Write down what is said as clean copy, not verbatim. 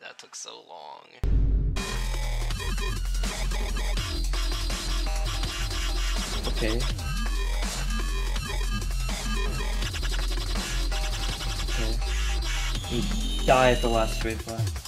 That took so long. Okay. Okay. You die at the last straight flag.